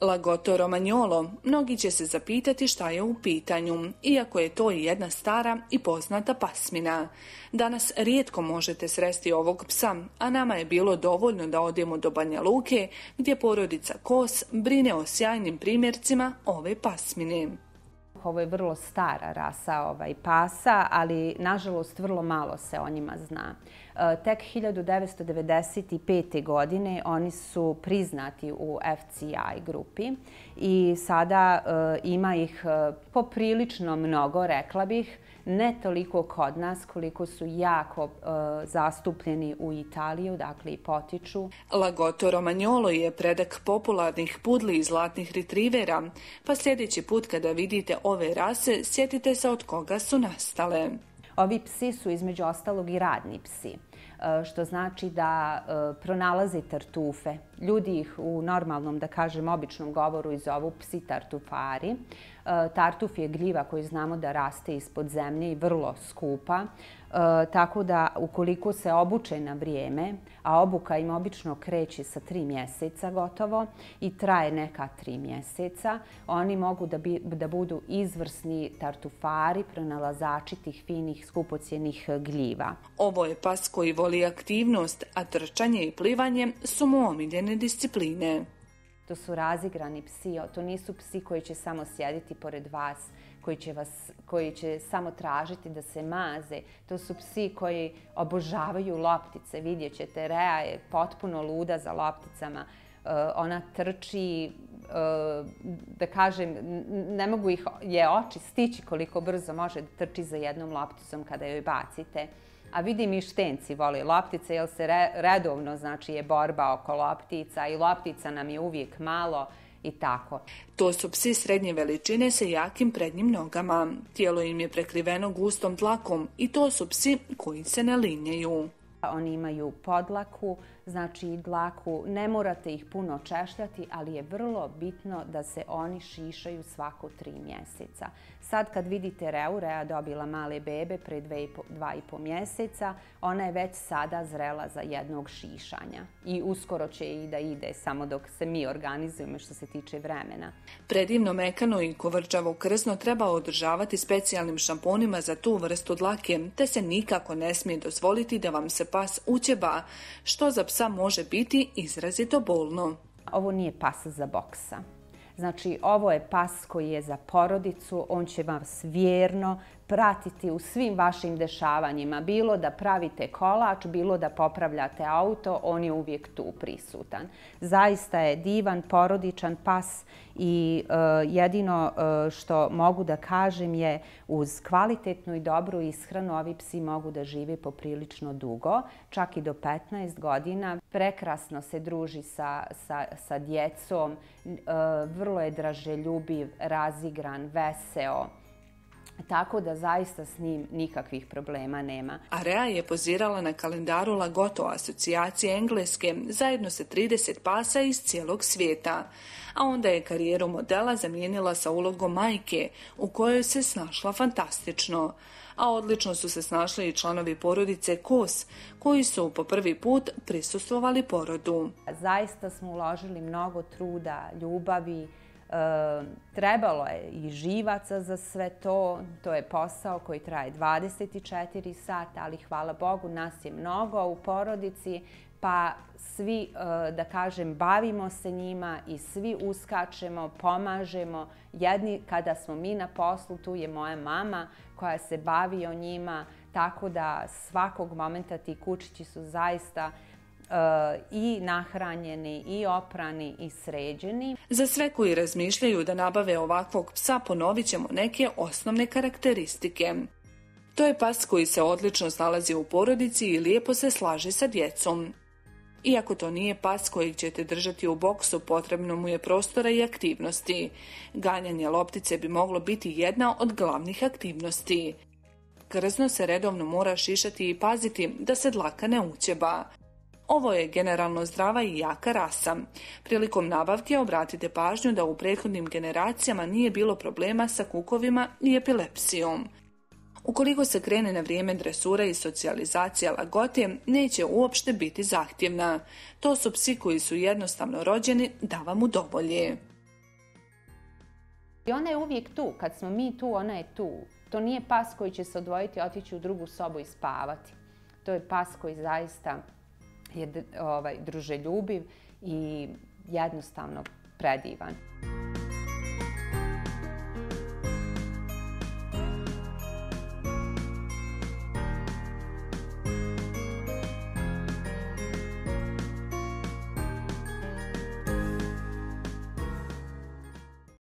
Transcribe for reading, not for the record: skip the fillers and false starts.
Lagotto Romagnolo, mnogi će se zapitati šta je u pitanju, iako je to i jedna stara i poznata pasmina. Danas rijetko možete sresti ovog psa, a nama je bilo dovoljno da odemo do Banja Luke, gdje porodica Kos brine o sjajnim primjercima ove pasmine. Ovo je vrlo stara rasa pasa, ali nažalost vrlo malo se o njima zna. Tek 1995. godine oni su priznati u FCI grupi i sada ima ih poprilično mnogo, rekla bih, ne toliko kod nas koliko su jako zastupljeni u Italiju, dakle i potiču. Lagotto Romagnolo je predak popularnih pudli i zlatnih retrivera, pa sljedeći put kada vidite ove rase, sjetite se od koga su nastale. Ovi psi su između ostalog i radni psi, što znači da pronalaze tartufe. Ljudi ih u normalnom, da kažem, običnom govoru i zovu psi tartufari. Tartuf je gljiva koju znamo da raste ispod zemlje i vrlo skupa, tako da ukoliko se obuče na vrijeme, a obuka im obično kreće sa 3 mjeseca gotovo i traje neka 3 mjeseca, oni mogu da budu izvrsni tartufari, pronalazači tih finih skupocjenih gljiva. Ovo je pas koji voli aktivnost, a trčanje i plivanje su mu omiljene discipline. To su razigrani psi, to nisu psi koji će samo sjediti pored vas, koji će samo tražiti da se maze. To su psi koji obožavaju loptice. Vidjet ćete, Rea je potpuno luda za lopticama. Ona trči, da kažem, ne mogu je oči stići koliko brzo može da trči za jednom lopticom kada joj bacite. A vidim i Štenci voli loptice, jer se redovno, znači, je borba oko loptica i loptica nam je uvijek malo i tako. To su psi srednje veličine sa jakim prednjim nogama. Tijelo im je prekriveno gustom dlakom i to su psi koji se ne linjaju. Oni imaju podlaku, znači i dlaku. Ne morate ih puno češljati, ali je vrlo bitno da se oni šišaju svako 3 mjeseca. Sad kad vidite Reu, Rea dobila male bebe pre 2,5 mjeseca, ona je već sada zrela za jednog šišanja. I uskoro će i da ide, samo dok se mi organizujemo što se tiče vremena. Predivno mekano i kovrčavo krzno treba održavati specijalnim šamponima za tu vrstu dlake, te se nikako ne smije dozvoliti da vam se pas ućeba, što za psa može biti izrazito bolno. Ovo nije pas za boksa. Znači, ovo je pas koji je za porodicu, on će vas vjerno pratiti u svim vašim dešavanjima. Bilo da pravite kolač, bilo da popravljate auto, on je uvijek tu prisutan. Zaista je divan, porodičan pas i jedino što mogu da kažem je uz kvalitetnu i dobru ishranu ovi psi mogu da žive poprilično dugo, čak i do 15 godina. Prekrasno se druži sa djecom, vrlo je draželjubiv, razigran, veseo. Tako da zaista s njim nikakvih problema nema. A Rea je pozirala na kalendaru Lagotto asocijacije Engleske zajedno sa 30 pasa iz cijelog svijeta. A onda je karijeru modela zamijenila sa ulogom majke u kojoj se snašla fantastično. A odlično su se snašli i članovi porodice Kos koji su po prvi put prisustvovali porodu. Zaista smo uložili mnogo truda, ljubavi. Trebalo je i živaca za sve to. To je posao koji traje 24 sata, ali hvala Bogu nas je mnogo u porodici, pa svi, da kažem, bavimo se njima i svi uskačemo, pomažemo. Jedni, kada smo mi na poslu, tu je moja mama koja se bavi o njima, tako da svakog momenta ti kučići su zaista i nahranjeni, i oprani, i sređeni. Za sve koji razmišljaju da nabave ovakvog psa ponovit ćemo neke osnovne karakteristike. To je pas koji se odlično snalazi u porodici i lijepo se slaže sa djecom. Iako to nije pas kojeg ćete držati u boksu, potrebno mu je prostora i aktivnosti. Ganjanje loptice bi moglo biti jedna od glavnih aktivnosti. Krzno se redovno mora šišati i paziti da se dlaka ne ućeba. Ovo je generalno zdrava i jaka rasa. Prilikom nabavke obratite pažnju da u prethodnim generacijama nije bilo problema sa kukovima i epilepsijom. Ukoliko se krene na vrijeme dresura i socijalizacija Lagotte, neće uopšte biti zahtjevna. To su psi koji su jednostavno rođeni da vam udovolje. I ona je uvijek tu. Kad smo mi tu, ona je tu. To nije pas koji će se odvojiti i otići u drugu sobu i spavati. To je pas koji zaista je druželjubiv i jednostavno predivan.